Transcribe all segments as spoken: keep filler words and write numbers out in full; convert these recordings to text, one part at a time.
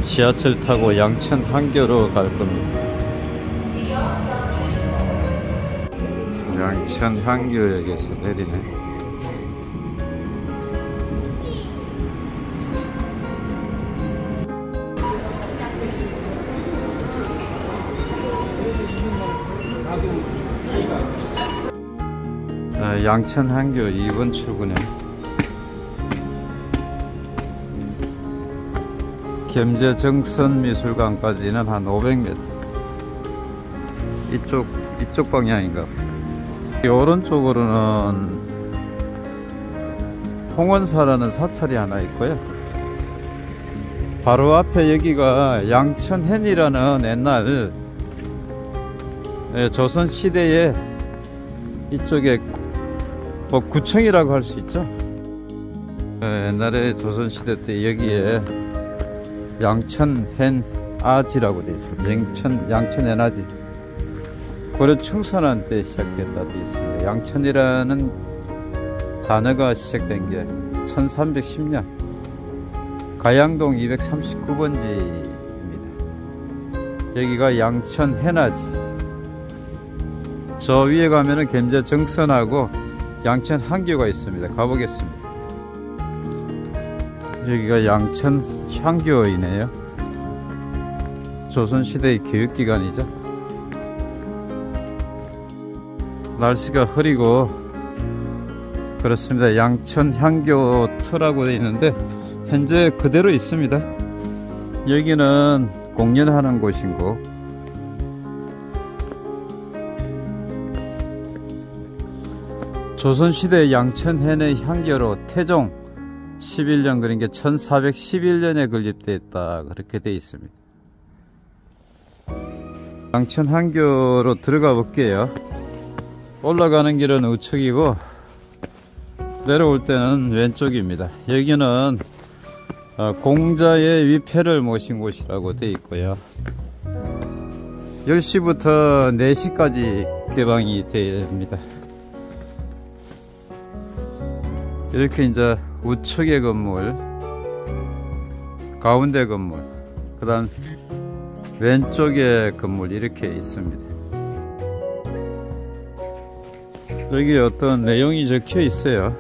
지하철 타고 양천 한교로 갈 겁니다. 양천 한교역에서 내리네. 아, 양천 한교 이 번 출구네. 겸재 정선미술관까지는 한 오백 미터. 이쪽 이쪽 방향인가. 이 오른쪽으로는 홍원사라는 사찰이 하나 있고요. 바로 앞에 여기가 양천hen이라는 옛날 조선시대에 이쪽에 뭐 구청이라고 할 수 있죠. 옛날에 조선시대 때 여기에 양천hen 아지라고 되어 있습니다. 양천, 양천hen 아지. 고려 충선한 때 시작됐다 되어 있습니다. 양천이라는 단어가 시작된 게 천삼백십 년 가양동 이백삼십구 번지입니다. 여기가 양천hen 아지. 저 위에 가면은 겸재 정선하고 양천 한교가 있습니다. 가보겠습니다. 여기가 양천 향교이네요. 조선시대의 교육기관이죠. 날씨가 흐리고 그렇습니다. 양천 향교 터라고 되어 있는데 현재 그대로 있습니다. 여기는 공연하는 곳이고 조선시대 양천hen의 향교로 태종 십일 년, 그런 게 천사백십일 년에 건립되었다 그렇게 되어 있습니다. 양천 한교로 들어가 볼게요. 올라가는 길은 우측이고 내려올 때는 왼쪽입니다. 여기는 공자의 위패를 모신 곳이라고 되어 있고요. 열 시부터 네 시까지 개방이 됩니다. 이렇게 이제 우측의 건물, 가운데 건물, 그 다음 왼쪽의 건물 이렇게 있습니다. 여기 어떤 내용이 적혀 있어요.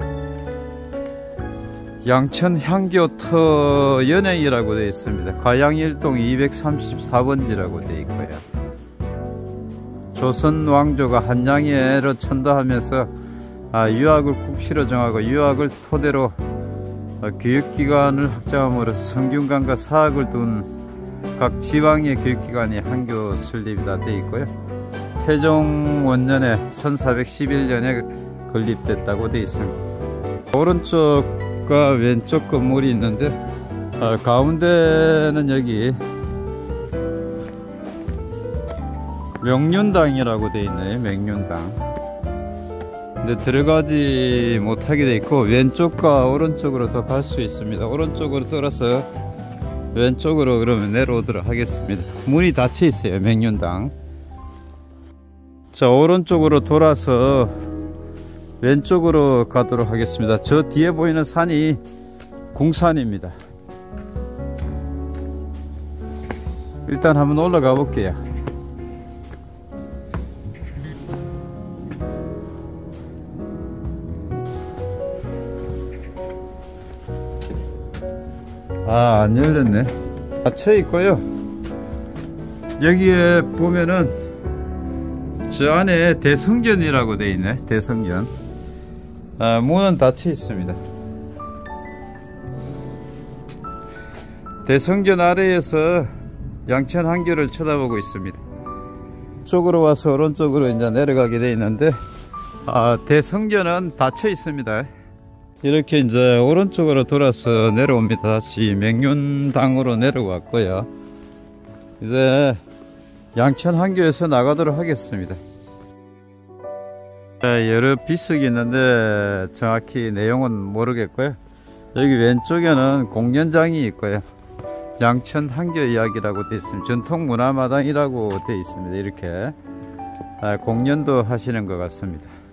양천 향교터 연행이라고 되어 있습니다. 가양일동 이백삼십사 번지라고 되어 있고요. 조선 왕조가 한양에로 천도하면서 아, 유학을 국시로 정하고 유학을 토대로 어, 교육기관을 확장함으로써 성균관과 사학을 둔 각 지방의 교육기관이 한교 설립이 다 되어 있고요. 태종 원년에 천사백십일 년에 건립됐다고 되어 있습니다. 오른쪽과 왼쪽 건물이 있는데 어, 가운데는 여기 명륜당이라고 되어 있네요. 명륜당. 근데 들어가지 못하게 되어 있고 왼쪽과 오른쪽으로 더 갈 수 있습니다. 오른쪽으로 돌아서 왼쪽으로 그러면 내려오도록 하겠습니다. 문이 닫혀 있어요. 명륜당. 자, 오른쪽으로 돌아서 왼쪽으로 가도록 하겠습니다. 저 뒤에 보이는 산이 궁산입니다. 일단 한번 올라가 볼게요. 아, 안 열렸네. 닫혀 있고요. 여기에 보면은 저 안에 대성전이라고 되어 있네. 대성전. 아, 문은 닫혀 있습니다. 대성전 아래에서 양천 한교를 쳐다보고 있습니다. 쪽으로 와서 오른쪽으로 이제 내려가게 되어 있는데 아, 대성전은 닫혀 있습니다. 이렇게 이제 오른쪽으로 돌아서 내려옵니다. 다시 명륜당으로 내려왔고요. 이제 양천 한교에서 나가도록 하겠습니다. 여러 비석이 있는데 정확히 내용은 모르겠고요. 여기 왼쪽에는 공연장이 있고요. 양천 한교 이야기라고 되어 있습니다. 전통문화마당이라고 되어 있습니다. 이렇게 공연도 하시는 것 같습니다.